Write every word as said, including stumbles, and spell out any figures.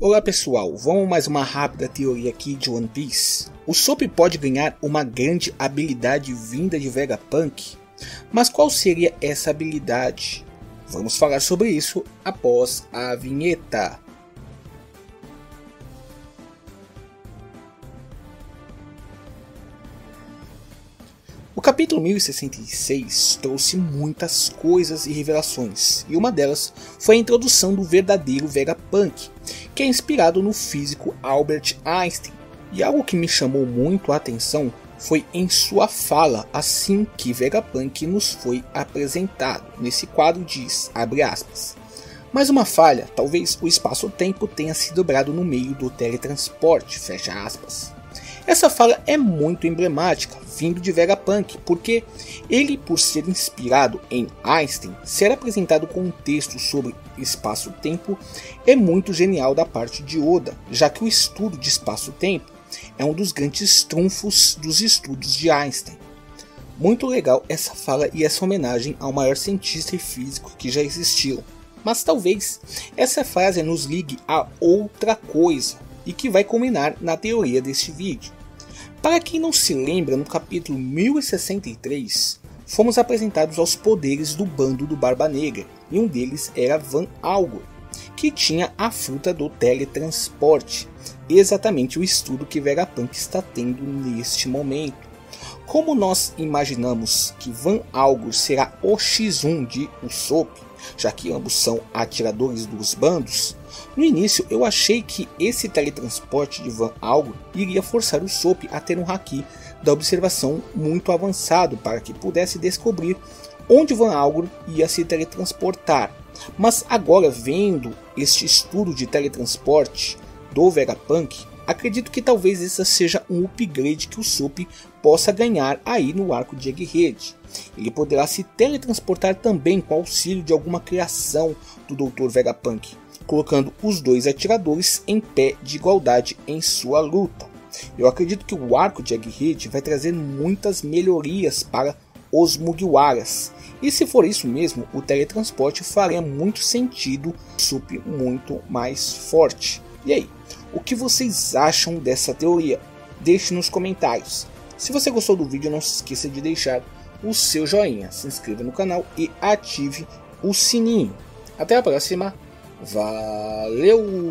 Olá pessoal, vamos mais uma rápida teoria aqui de One Piece. O Usopp pode ganhar uma grande habilidade vinda de Vegapunk, mas qual seria essa habilidade? Vamos falar sobre isso após a vinheta. O capítulo mil e sessenta e seis trouxe muitas coisas e revelações, e uma delas foi a introdução do verdadeiro Vegapunk, que é inspirado no físico Albert Einstein. E algo que me chamou muito a atenção foi em sua fala assim que Vegapunk nos foi apresentado. Nesse quadro diz, abre aspas, mais uma falha, talvez o espaço-tempo tenha se dobrado no meio do teletransporte, fecha aspas. Essa fala é muito emblemática, vindo de Vegapunk, porque ele, por ser inspirado em Einstein, ser apresentado com um texto sobre espaço-tempo é muito genial da parte de Oda, já que o estudo de espaço-tempo é um dos grandes trunfos dos estudos de Einstein. Muito legal essa fala e essa homenagem ao maior cientista e físico que já existiu. Mas talvez essa frase nos ligue a outra coisa, e que vai culminar na teoria deste vídeo. Para quem não se lembra, no capítulo mil e sessenta e três, fomos apresentados aos poderes do bando do Barba Negra, e um deles era Van Algor, que tinha a fruta do teletransporte, exatamente o estudo que Vegapunk está tendo neste momento. Como nós imaginamos que Van Algor será o X um de Usopp, já que ambos são atiradores dos bandos, no início eu achei que esse teletransporte de Van Algor iria forçar o Usopp a ter um haki da observação muito avançado para que pudesse descobrir onde Van Algor ia se teletransportar. Mas agora, vendo este estudo de teletransporte do Vegapunk, acredito que talvez esse seja um upgrade que o Usopp possa ganhar aí no arco de Egghead. Ele poderá se teletransportar também com auxílio de alguma criação do doutor Vegapunk, colocando os dois atiradores em pé de igualdade em sua luta. Eu acredito que o arco de Egghead vai trazer muitas melhorias para os Mugiwaras, e se for isso mesmo, o teletransporte faria muito sentido, Usopp muito mais forte. E aí, o que vocês acham dessa teoria? Deixe nos comentários. Se você gostou do vídeo, não se esqueça de deixar o seu joinha, se inscreva no canal e ative o sininho. Até a próxima, valeu!